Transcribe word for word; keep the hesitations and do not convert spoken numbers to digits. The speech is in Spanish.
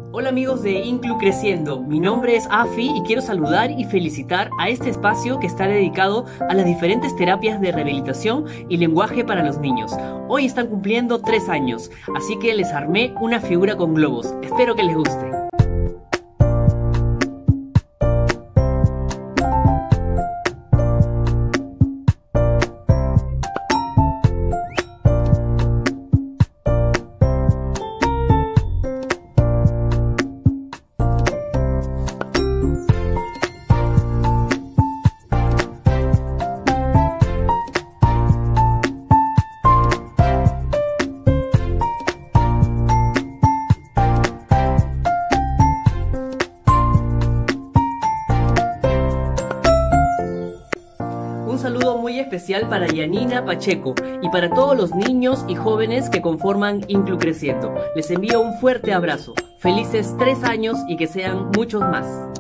Hola amigos de Inclu Creciendo, mi nombre es Afi y quiero saludar y felicitar a este espacio que está dedicado a las diferentes terapias de rehabilitación y lenguaje para los niños. Hoy están cumpliendo tres años, así que les armé una figura con globos. Espero que les guste. Un saludo muy especial para Yanina Pacheco y para todos los niños y jóvenes que conforman Inclu Creciendo. Les envío un fuerte abrazo. Felices tres años y que sean muchos más.